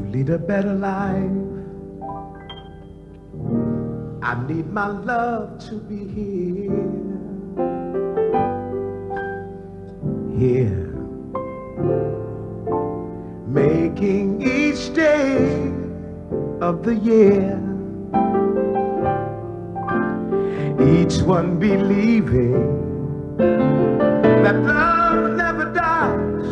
lead a better life. I need my love to be here, making each day of the year, each one believing that love never dies,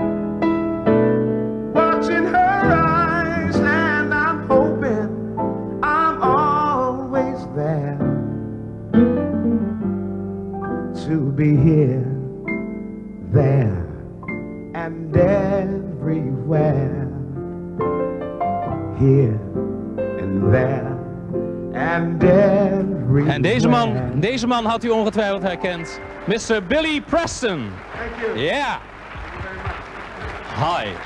watching her eyes, and I'm hoping I'm always there to be here, there, and everywhere, here and there and everywhere. En deze man had u ongetwijfeld herkend. Mr. Billy Preston. Thank you. Yeah. Hi.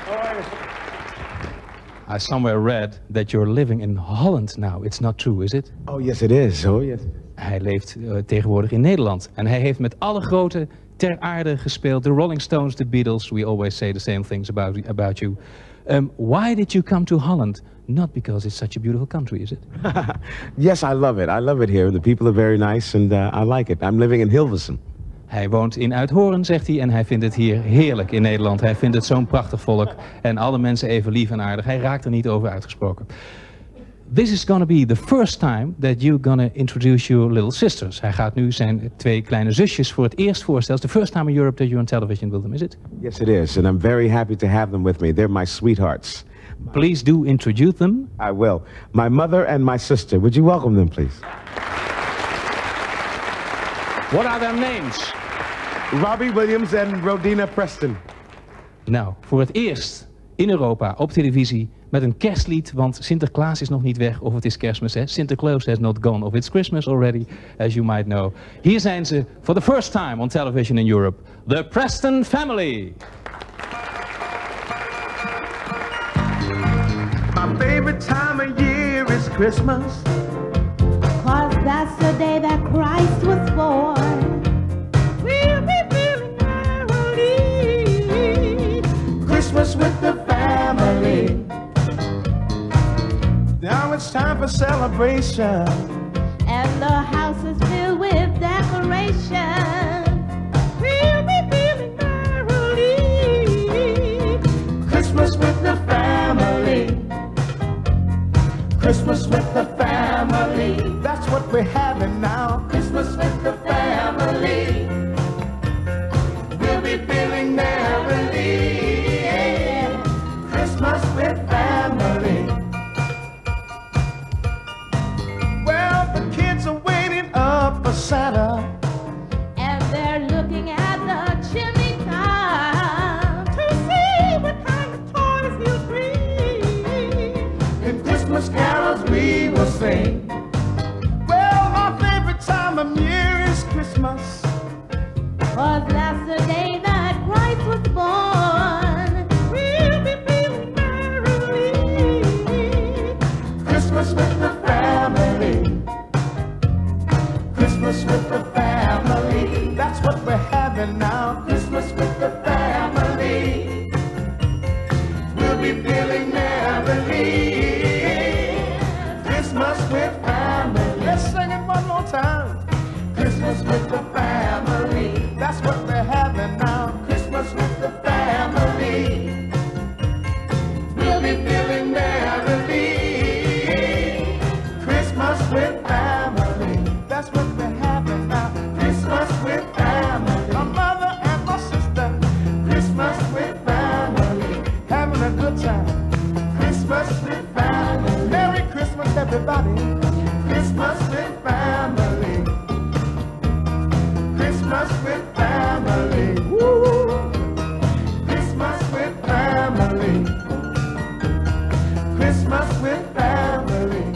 I somewhere read that you're living in Holland now. It's not true, is it? Oh yes it is. Oh yes. Hij leeft tegenwoordig in Nederland. En hij heeft met alle grote ter aarde gespeeld. The Rolling Stones, the Beatles. We always say the same things about you. Why did you come to Holland? Not because it's such a beautiful country, is it? Yes, I love it. I love it here. The people are very nice and I like it. I'm living in Hilversum. Hij woont in Uithoorn, zegt hij, en hij vindt het hier heerlijk in Nederland. Hij vindt het zo'n prachtig volk en alle mensen even lief en aardig. Hij raakt er niet over uitgesproken. This is gonna be the first time that you're gonna introduce your little sisters. Hij gaat nu zijn twee kleine zusjes voor het eerst voorstellen. It's the first time in Europe that you're on television with them, is it? Yes, it is, and I'm very happy to have them with me. They're my sweethearts. Please do introduce them. I will. My mother and my sister. Would you welcome them, please? What are their names? Robbie Williams en Rodina Preston. Nou, voor het eerst in Europa op televisie met een kerstlied, want Sinterklaas is nog niet weg of het is kerstmis. Hè? Santa Claus has not gone of it's Christmas already, as you might know. Hier zijn ze for the first time on television in Europe. The Preston Family. My favorite time of year is Christmas, 'cause that's the day that Christ was born. We'll be feeling merrily. Christmas with the family. Now it's time for celebration, And the house is filled with decoration. We'll be feeling merrily. Christmas with the family. Christmas with the family. That's what we're having now. Christmas with the family. We'll be feeling merrily. Christmas with family. Well, the kids are waiting up for Santa, And they're looking at the chimney top to see what kind of toys he'll bring. and Christmas carols we will sing. Well, my favorite time of year is Christmas, 'Cause that's the day that Christ was born. We'll be feeling merrily. Christmas with the family. Christmas with the family. That's what we're having now. Christmas with the family. We'll be feeling merrily. Christmas with family. Let's sing it one more time. Christmas with the family. That's what we're having now. Christmas with the family. We'll be feeling merrily. Christmas with family. That's what we're having now. Christmas with family. My mother and my sister. Christmas with family. Having a good time. Christmas with family. Merry Christmas, everybody. Christmas with family. Christmas with family. Woo! Christmas with family. Christmas with family.